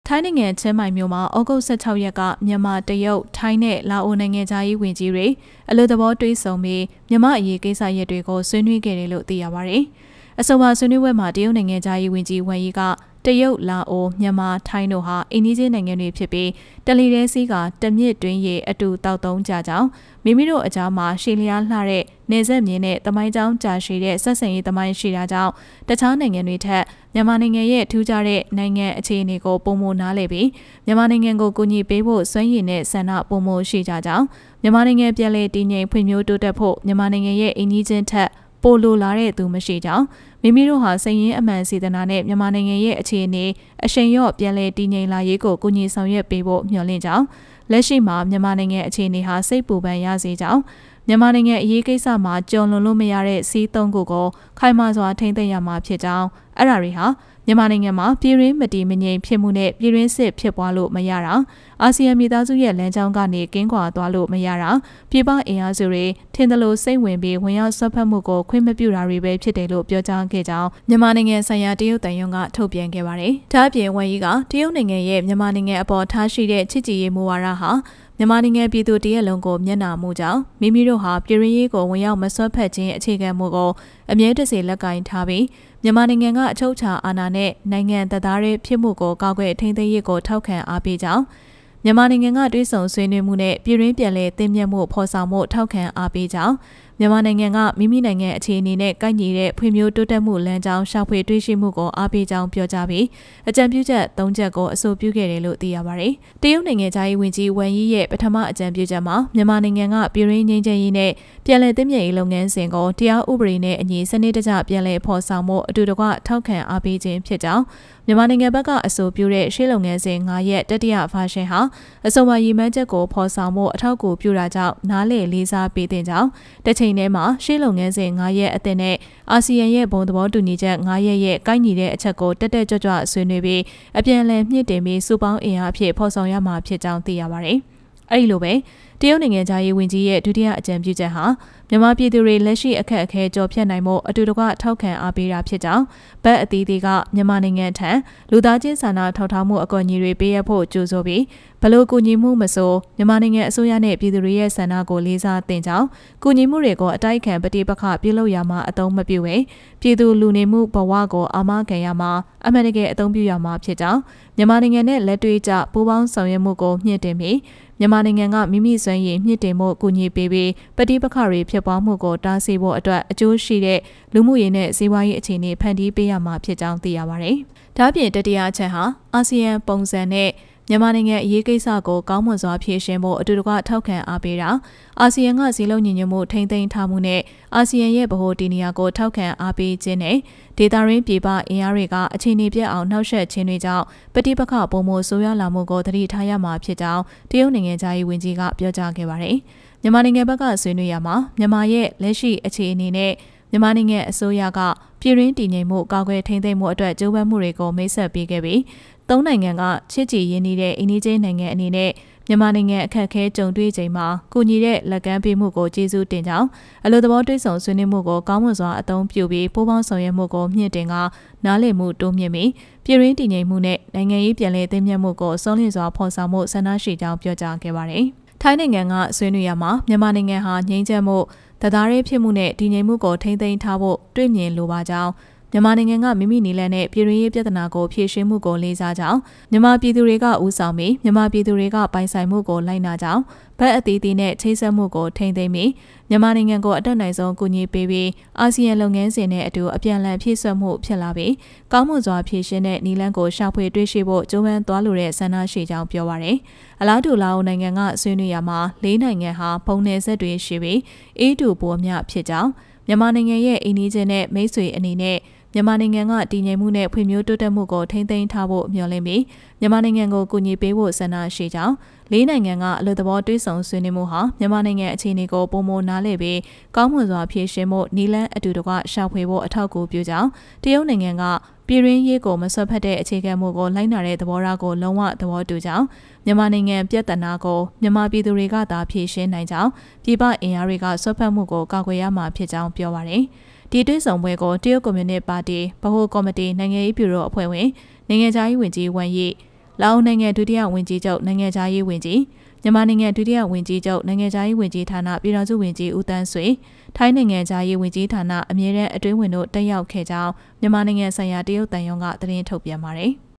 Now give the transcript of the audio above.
ထိုင်းနိုင်ငံချင်းမိုင်မြို့မှာဩဂုတ်16ရက်ကမြန်မာတရုတ်ထိုင်းနဲ့လာအိုနိုင်ငံသားရေးဝန်ကြီးတွေအလို့သဘောတွေးဆုံပြီးမြန်မာအရေးကိစ္စရပ်တွေကိုဆွေးနွေးခဲ့တယ်လို့သိရပါတယ်။အဆိုပါဆွေးနွေးပွဲမှာတရုတ်နိုင်ငံသားရေးဝန်ကြီးဝမ်ယီကတရုတ်လာအိုမြန်မာထိုင်းတို့ဟာအိန္ဒိယနိုင်ငံတွေဖြစ်ပြီးတလီတဲစီးကတမြစ်တွင်းရေအတူတောက်သုံးကြကြောင်းမိမိတို့အကြားမှာရှေလျားလှတဲ့နေဆက်မြင်းနဲ့တမိုင်းကြောင်းကြာရှည်တဲ့ဆက်ဆံရေးတမိုင်းရှိတာကြောင့်တခြားနိုင်ငံတွေထက်မြန်မာနိုင်ငံရဲ့ထူးခြားတဲ့နိုင်ငံအခြေအနေကိုပုံမနားလည်ပြီးမြန်မာနိုင်ငံကိုကူညီပေးဖို့စွမ်းရည်နဲ့ဆန္ဒပုံမရှိကြကြောင်းမြန်မာနိုင်ငံပြည်လဲတည်ငြိမ်ဖွံ့ဖြိုးတိုးတက်ဖို့မြန်မာနိုင်ငံရဲ့အိန္ဒိချင်းထက်ပိုလိုလာတဲ့သူမရှိကြောင်းမိမိတို့ဟာစည်ရင်းအမှန်စေတနာနဲ့မြန်မာနိုင်ငံရဲ့အခြေအနေအရှိန်ရော့ပြန်လည်တည်ငြိမ်လာရေးကိုကူညီဆောင်ရွက်ပေးဖို့မျှော်လင့်ကြောင်းလက်ရှိမှာမြန်မာနိုင်ငံအခြေအနေဟာစိတ်ပူပန်ရစေကြောင်းမြန်မာနိုင်ငံအရေးကိစ္စမှာကြုံလွန်လို့မရတဲ့စီးသုံးခုကိုခိုင်မာစွာထိန်းသိမ်းရမှာဖြစ်ကြောင်းအဲ့ဒါတွေဟာမြန်မာနိုင်ငံမှာပြည်ရင်းမတည်မငြိမ်ဖြစ်မှုနဲ့ပြည်ရင်းစစ်ဖြစ်ပွားလို့မရတာအာဆီယံမိသားစုရဲ့လမ်းကြောင်းကနေကင်းကွာသွားလို့မရတာပြည်ပအင်အားစုတွေထင်သလိုစိတ်ဝင်ပြီးဝင်ရောက်ဆွတ်ဖက်မှုကိုခွင့်မပြုတာတွေပဲဖြစ်တယ်လို့ပြောကြားခဲ့ကြောင်းမြန်မာနိုင်ငံဆိုင်ရာတရုတ်တန်ယုံကထုတ်ပြန်ခဲ့ပါတယ်။ဒါ့အပြင်ဝန်ကြီးကတရုတ်နိုင်ငံရဲ့မြန်မာနိုင်ငံအပေါ်ထားရှိတဲ့ချစ်ကြည်ရေးမူဝါဒဟာမြန်မာနိုင်ငံပြည်သူတရက်လုံးကိုမျက်နှာမူကြောင်းမိမိတို့ဟာပြည်ရင်းရေးကိုဝင်ရောက်မဆွတ်ဖက်ခြင်းအခြေခံမှုကိုအမြဲတစေလက်ကင်ထားပြီးမြန်မာနိုင်ငံကအချုပ်အခြာအာဏာနဲ့နိုင်ငံသားတွေဖြစ်မှုကိုကောက်ွယ်ထိန်းသိမ်းရေးကိုထောက်ခံအားပေးကြောင်းမြန်မာနိုင်ငံကတွဲဆုံဆွေးနွေးမှုနဲ့ပြည်ရင်းပြန်လည်သိမြတ်မှုဖော်ဆောင်မှုထောက်ခံအားပေးကြောင်းမြန်မာနိုင်ငံကမိမိနိုင်ငံအခြေအနေနဲ့ကိုက်ညီတဲ့ဖွံ့ဖြိုးတိုးတက်မှုလမ်းကြောင်းရှာဖွေတွေ့ရှိမှုကိုအားပေးကြောင်းပြောကြားပြီးအကြံပြုချက်၃ချက်ကိုအဆိုပြုခဲ့တယ်လို့သိရပါတယ်။တရုတ်နိုင်ငံသားရေးဝန်ကြီးဝမ်ယီရဲ့ပထမအကြံပြုချက်မှာမြန်မာနိုင်ငံကပြည်ရင်းငြိမ်းချမ်းရေးနဲ့ပြန်လည်သိမြတ်ရေးလုပ်ငန်းစဉ်ကိုတရားဥပဒေနဲ့အညီစနစ်တကျပြန်လည်ဖော်ဆောင်မှုအတူတကွထောက်ခံအားပေးခြင်းဖြစ်ကြောင်းမြန်မာနိုင်ငံဘက်ကအဆိုပြုတဲ့ရှေ့လုပ်ငန်းစဉ်9ရက်တတိယဗာရှင်ဟာအဆိုပါရည်မှန်းချက်ကိုဖော်ဆောင်မှုအထောက်အကူပြုတာကြောင့်နားလည်လေးစားပေးတဲ့ကြောင်းတစ်ချိန်တည်းမှာရှေ့လုပ်ငန်းစဉ်9ရက်အသစ်နဲ့အာဆီယံရဲ့ဘုံသဘောတူညီချက်9ရက်ရဲ့ကိုက်ညီတဲ့အချက်ကိုတက်တက်ကြွကြွဆွေးနွေးပြီးအပြန်အလှန်မြင့်တင်ပြီးစုပေါင်းအင်အားအဖြစ်ဖော်ဆောင်ရမှာဖြစ်ကြောင်းသိရပါတယ်။အဲဒီလိုပဲတရုတ်နိုင်ငံသားရေးဝန်ကြီးရဲ့ဒုတိယအကြံပြုချက်ဟာမြန်မာပြည်သူတွေလက်ရှိအခက်အခဲကြော်ဖြတ်နိုင်မှုအတူတကွထောက်ခံအားပေးတာဖြစ်ကြောင်းဗတ်အသီးသီးကမြန်မာနိုင်ငံထံလူသားချင်းစာနာထောက်ထားမှုအကူအညီတွေပေးရဖို့ကြိုးဆိုပြီးဘလို့ကူညီမှုမဆိုမြန်မာနိုင်ငံအစိုးရနဲ့ပြည်သူတွေရဲ့ဆန္ဒကိုလေးစားသင့်ကြောင်းကူညီမှုတွေကိုအတိုက်အခံပဋိပက္ခပြုလုပ်ရမှာအသုံးမပြုဘဲပြည်သူလူနေမှုဘဝကိုအာမခံရမှာအမှန်တကယ်အသုံးပြုရမှာဖြစ်ကြောင်းမြန်မာနိုင်ငံနဲ့လက်တွေ့ကျပူးပေါင်းဆောင်ရွက်မှုကိုမြင့်တင်ပြီးမြန်မာနိုင်ငံကမိမိစွမ်းရည်မြင့်တင်မှုကူညီပေးပြီးပဋိပက္ခတွေဖြစ်ပွားမှုကိုတားဆီးဖို့အတွက်အကျိုးရှိတဲ့လူမှုရေးနဲ့စီးပွားရေးအခြေအနေဖန်တီးပေးရမှာဖြစ်ကြောင်းသိရပါတယ်။ဒါ့အပြင်တတိယအချက်ဟာအာဆီယံပုံစံနဲ့မြန်မာနိုင်ငံအရေးကိစ္စကိုကောင်းမွန်စွာဖြေရှင်းဖို့အတူတကွထောက်ခံအားပေးတာအာဆီယံကစည်းလုံးညီညွတ်မှုထိန်းသိမ်းထားမှုနဲ့အာဆီယံရဲ့ဗဟိုတည်နေရာကိုထောက်ခံအားပေးခြင်းနဲ့ဒေသရင်းပြည်ပအင်အားတွေကအခြေအနေပြတ်အောင်နှောက်ယှက်ခြင်းတွေကြောင့်ပဋိပက္ခပုံမှုဆိုးရွားလာမှုကိုသတိထားရမှာဖြစ်ကြောင်းတရုတ်နိုင်ငံသားရေးဝန်ကြီးကပြောကြားခဲ့ပါတယ်။မြန်မာနိုင်ငံဘက်ကဆွေးနွေးရမှာမြန်မာရဲ့လက်ရှိအခြေအနေနဲ့မြန်မာနိုင်ငံအစိုးရကပြည်ရင်းတည်ငြိမ်မှုကာကွယ်ထိန်းသိမ်းမှုအတွက်ကြိုးပမ်းမှုတွေကိုမိတ်ဆက်ပေးခဲ့ပြီးသုံးနိုင်ငံကချစ်ကြည်ရင်းနှီးတဲ့အိန္ဒိယနိုင်ငံအနေနဲ့မြန်မာနိုင်ငံအခက်အခဲကြုံတွေ့ချိန်မှာကူညီတဲ့လက်ကမ်းပေးမှုကိုကျေးဇူးတင်ကြောင်းအလို့သဘောတွေ့ဆုံဆွေးနွေးမှုကိုကောင်းမွန်စွာအသုံးပြုပြီးပူးပေါင်းဆောင်ရွက်မှုကိုမြင့်တင်ကနားလည်မှုတိုးမြင့်ပြီးပြည်ရင်းတည်ငြိမ်မှုနဲ့နိုင်ငံရေးပြန်လည်သိမြတ်မှုကိုဆုံးလင့်စွာဖော်ဆောင်မှုဆန္ဒရှိကြောင်းပြောကြားခဲ့ပါတယ်။ထိုင်းနိုင်ငံကဆွေးနွေးရမှာမြန်မာနိုင်ငံဟာငြိမ်းချမ်းမှုတရားရေးဖြစ်မှုနဲ့တည်ငြိမ်မှုကိုထိန်းသိမ်းထားဖို့တွေ့မြင်လိုပါကြောင်းမြန်မာနိုင်ငံကမိမိနည်းလမ်းနဲ့ပြည်ရင်းရေးပြဿနာကိုဖြေရှင်းမှုကိုလေးစားကြောင်းမြန်မာပြည်သူတွေကဦးဆောင်ပြီးမြန်မာပြည်သူတွေကပိုင်ဆိုင်မှုကိုလိုက်နာကြောင်းဗတ်အသီးသီးနဲ့ချိတ်ဆက်မှုကိုထိန်းသိမ်းပြီးမြန်မာနိုင်ငံကိုအတက်နိုင်ဆုံးကူညီပေးပြီးအာဆီယံလုပ်ငန်းစဉ်နဲ့အတူအပြန်အလှန်ဖြည့်ဆွတ်မှုဖြစ်လာပြီးကောင်းမွန်စွာဖြည့်ရှင်းတဲ့နည်းလမ်းကိုရှာဖွေတွေ့ရှိဖို့ကြိုးပမ်းသွားလိုတဲ့ဆန္ဒရှိကြောင်းပြောပါရယ်အလားတူလာအိုနိုင်ငံကဆွေးနွေးရမှာ၄နိုင်ငံဟာဘုံနယ်ဆက်တွေရှိပြီးအေးတူပေါ်မြဖြစ်ကြောင်းမြန်မာနိုင်ငံရဲ့အိန္ဒိယနဲ့မိတ်ဆွေအနေနဲ့မြန်မာနိုင်ငံကတည်ငြိမ်မှုနဲ့ဖွံ့ဖြိုးတိုးတက်မှုကိုထိန်းသိမ်းထားဖို့မျှော်လင့်ပြီးမြန်မာနိုင်ငံကိုကူညီပေးဖို့ဆန္ဒရှိကြောင်း၄နိုင်ငံကအလို့သဘောတွေ့ဆုံဆွေးနွေးမှုဟာမြန်မာနိုင်ငံအခြေအနေကိုပုံမနားလည်ပြီးကောင်းမွန်စွာဖြေရှင်းဖို့နည်းလမ်းအတူတကွရှာဖွေဖို့အထောက်အကူပြုကြောင်းတရုတ်နိုင်ငံကပြည်ရင်းရေးကိုမဆွတ်ဖက်တဲ့အခြေခံမှုကိုလိုက်နာတဲ့သဘောထားကိုလုံးဝသဘောတူကြောင်းမြန်မာနိုင်ငံပြည်ထနာကိုမြန်မာပြည်သူတွေကသာဖြေရှင်းနိုင်ကြောင်းပြည်ပအင်အားတွေကဆွတ်ဖက်မှုကိုကာကွယ်ရမှာဖြစ်ကြောင်းပြောပါရယ်ဒီတွေ့ဆုံပွဲကိုတရုတ်ကွန်မြူနစ်ပါတီဗဟိုကော်မတီနိုင်ငံရေးဗျူရိုအဖွဲ့ဝင်နိုင်ငံခြားရေးဝန်ကြီးဝမ်ယီလာအိုနိုင်ငံဒုတိယဝန်ကြီးချုပ်နိုင်ငံခြားရေးဝန်ကြီးမြန်မာနိုင်ငံဒုတိယဝန်ကြီးချုပ်နိုင်ငံခြားရေးဝန်ကြီးဌာနပြည်ထောင်စုဝန်ကြီးဦးတန်းဆွေထိုင်းနိုင်ငံခြားရေးဝန်ကြီးဌာနအမြဲတမ်းအတွင်းဝင်တို့တက်ရောက်ခဲ့ကြောင်းမြန်မာနိုင်ငံဆိုင်ရာတရုတ်တန်ယုံကသတင်းထုတ်ပြန်ပါတယ်။